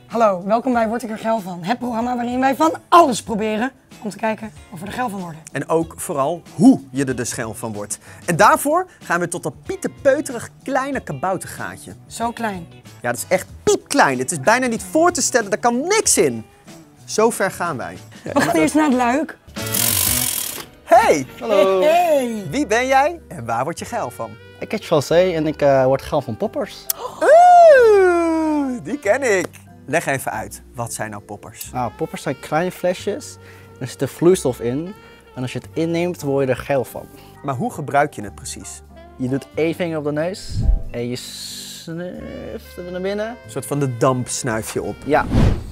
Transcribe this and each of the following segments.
Hallo, welkom bij Word ik er geil van? Het programma waarin wij van alles proberen om te kijken of we er geil van worden. En ook vooral hoe je er dus geil van wordt. En daarvoor gaan we tot dat pietepeuterig kleine kaboutergaatje. Zo klein. Ja, dat is echt piepklein. Het is bijna niet voor te stellen, daar kan niks in. Zo ver gaan wij. We gaan eerst naar het luik. Hey! Hallo. Hey! Wie ben jij en waar word je geil van? Ik heet José en ik word geil van poppers. Oeh, die ken ik. Leg even uit, wat zijn nou poppers? Nou, poppers zijn kleine flesjes, er zit een vloeistof in en als je het inneemt word je er geil van. Maar hoe gebruik je het precies? Je doet één vinger op de neus en je snuift er naar binnen. Een soort van de damp snuif je op. Ja.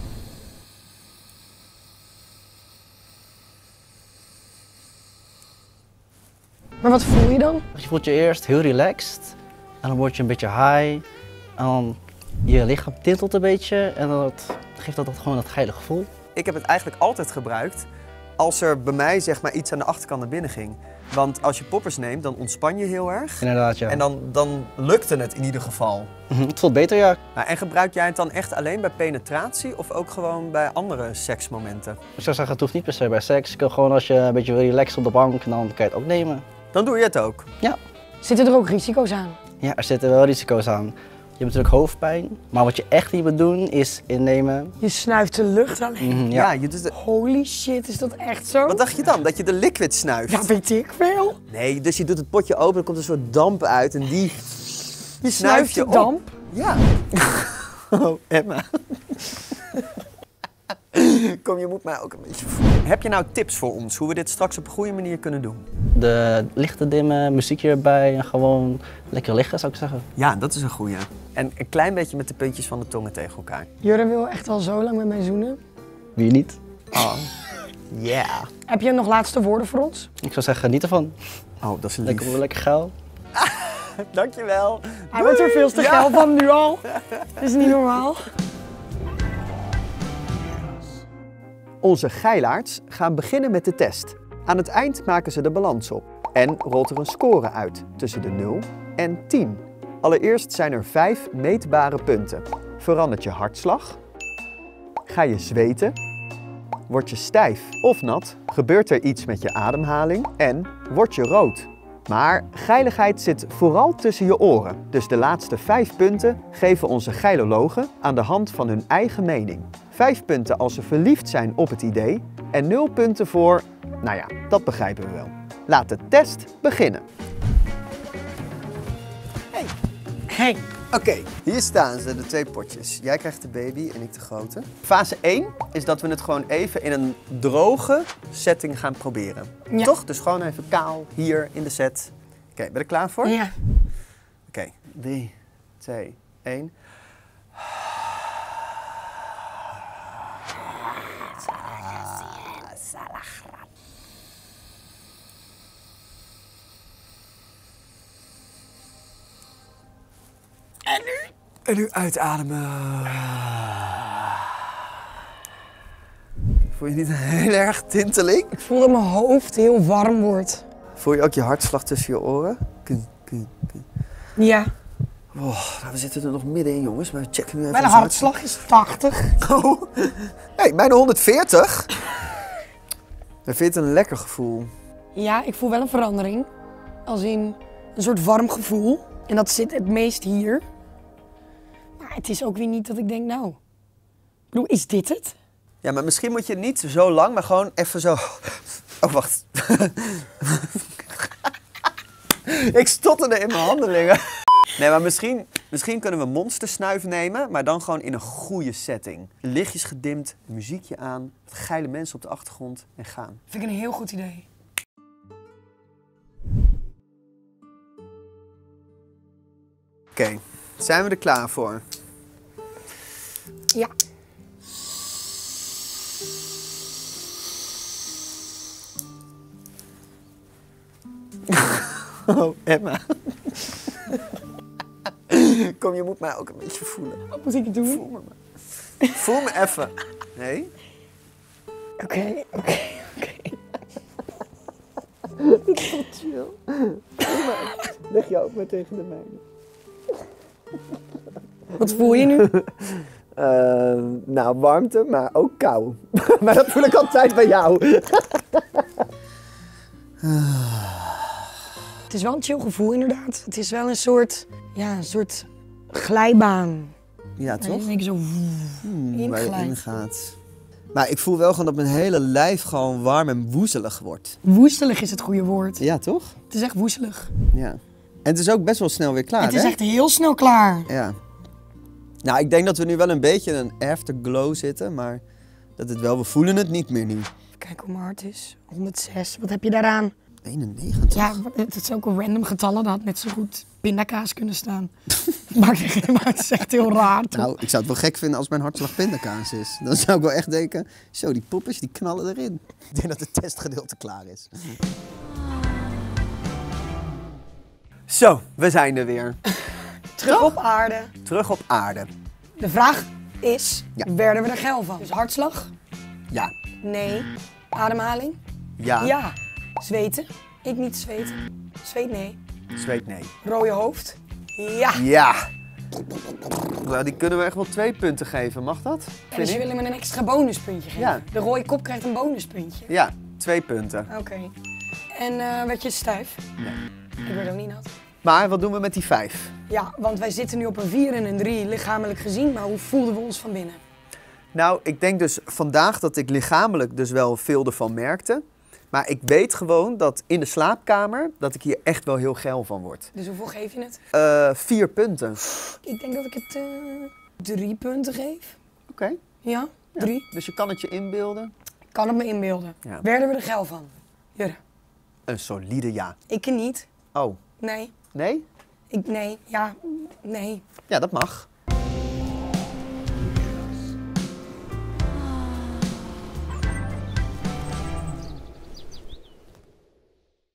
Maar wat voel je dan? Je voelt je eerst heel relaxed en dan word je een beetje high en dan je lichaam tintelt een beetje en dan geeft dat gewoon dat geile gevoel. Ik heb het eigenlijk altijd gebruikt als er bij mij zeg maar iets aan de achterkant naar binnen ging. Want als je poppers neemt, dan ontspan je heel erg. Inderdaad, ja. En dan lukte het in ieder geval. Het voelt beter, ja. Nou, en gebruik jij het dan echt alleen bij penetratie of ook gewoon bij andere seksmomenten? Ik zou zeggen, het hoeft niet per se bij seks. Je kan gewoon als je een beetje wil relaxen op de bank, dan kan je het ook nemen. Dan doe je het ook. Ja. Zitten er ook risico's aan? Ja, er zitten wel risico's aan. Je hebt natuurlijk hoofdpijn, maar wat je echt niet moet doen is innemen. Je snuift de lucht alleen. Ja. Je doet het. Holy shit, is dat echt zo? Wat dacht je dan? Dat je de liquid snuift? Ja, weet ik veel. Nee, dus je doet het potje open, er komt een soort damp uit en die Je snuif snuift je de op. damp. Ja. Oh, Emma. Kom, je moet mij ook een beetje voelen. Heb je nou tips voor ons hoe we dit straks op een goede manier kunnen doen? De lichten dimmen, muziekje erbij en gewoon lekker liggen zou ik zeggen. Ja, dat is een goeie. En een klein beetje met de puntjes van de tongen tegen elkaar. Jurre wil echt al zo lang met mij zoenen. Wie niet? Oh. Yeah. Heb je nog laatste woorden voor ons? Ik zou zeggen, geniet ervan. Oh, dat is lief. Lekker geil. Dankjewel. Hij wordt er veel te geil van nu al. Dat is niet normaal. Onze geilaards gaan beginnen met de test. Aan het eind maken ze de balans op. En rolt er een score uit tussen de 0 en 10. Allereerst zijn er 5 meetbare punten. Verandert je hartslag? Ga je zweten? Word je stijf of nat? Gebeurt er iets met je ademhaling? En word je rood? Maar geiligheid zit vooral tussen je oren. Dus de laatste 5 punten geven onze geilologen aan de hand van hun eigen mening. 5 punten als ze verliefd zijn op het idee en 0 punten voor, nou ja, dat begrijpen we wel. Laat de test beginnen. Hey. Oké, hier staan ze, de 2 potjes. Jij krijgt de baby en ik de grote. Fase 1 is dat we het gewoon even in een droge setting gaan proberen. Ja. Toch? Dus gewoon even kaal hier in de set. Oké, ben je er klaar voor? Ja. Oké, 3, 2, 1. En nu uitademen. Voel je niet heel erg tinteling? Ik voel dat mijn hoofd heel warm wordt. Voel je ook je hartslag tussen je oren? Kun, kun, kun. Ja. Oh, nou, we zitten er nog middenin, jongens. Maar we checken nu even Mijn ons hartslag is 80. Oh. Hey, bijna 140. Dan vind je het een lekker gevoel. Ja, ik voel wel een verandering. Als in een soort warm gevoel. En dat zit het meest hier. Maar het is ook weer niet dat ik denk, nou... Ik bedoel, is dit het? Ja, maar misschien moet je niet zo lang, maar gewoon even zo... Oh, wacht. Ik stotterde in mijn handelingen. Nee, maar misschien kunnen we monstersnuif nemen, maar dan gewoon in een goede setting. Lichtjes gedimd, muziekje aan, wat geile mensen op de achtergrond en gaan. Vind ik een heel goed idee. Oké, zijn we er klaar voor? Ja. Oh, Emma. Kom, je moet mij ook een beetje voelen. Wat moet ik doen? Voel me maar. Voel me even. Nee? Oké. Chill. Leg je ook maar tegen de mijne. Wat voel je nu? Nou, warmte, maar ook kou. Maar dat voel ik altijd bij jou. Het is wel een chill gevoel inderdaad. Het is wel een soort glijbaan. Ja, toch? Dan denk je zo Waar je inglijdt. ingaat. Maar ik voel wel gewoon dat mijn hele lijf gewoon warm en woezelig wordt. Woestelig is het goede woord. Ja, toch? Het is echt woezelig. Ja. En het is ook best wel snel weer klaar, Het is hè? echt heel snel klaar. Ja. Nou, ik denk dat we nu wel een beetje in een afterglow zitten, maar dat het wel, we voelen het niet meer nu. Even kijken hoe mijn hart is. 106. Wat heb je daaraan? 91. Ja, het is ook een random getallen. Dat had net zo goed pindakaas kunnen staan. Maar het is echt heel raar, toch? Nou, ik zou het wel gek vinden als mijn hartslag pindakaas is. Dan zou ik wel echt denken, zo, die poppers die knallen erin. Ik denk dat het testgedeelte klaar is. Zo, we zijn er weer. Terug op aarde. Terug op aarde. De vraag is, Ja. werden we er geil van? Dus hartslag? Ja. Nee. Ademhaling? Ja. Ja. Zweten? Ik niet zweten. Zweet nee. Zweet nee. Rode hoofd? Ja. Ja. Nou, die kunnen we echt wel 2 punten geven. Mag dat? En dus je wil hem een extra bonuspuntje geven? Ja. De rode kop krijgt een bonuspuntje? Ja, 2 punten. Oké. En werd je stijf? Nee. Ik werd ook niet nat. Maar wat doen we met die 5? Ja, want wij zitten nu op een 4 en een 3 lichamelijk gezien, maar hoe voelden we ons van binnen? Nou, ik denk dus vandaag dat ik lichamelijk dus wel veel ervan merkte. Maar ik weet gewoon dat in de slaapkamer, dat ik hier echt wel heel geil van word. Dus hoeveel geef je het? 4 punten. Ik denk dat ik het 3 punten geef. Oké. Ja, 3. Dus je kan het je inbeelden. Ik kan het me inbeelden. Ja. Werden we er geil van? Jurre. Een solide ja. Ik niet. Oh, Nee. nee? Nee. Ja. Nee. Ja, dat mag.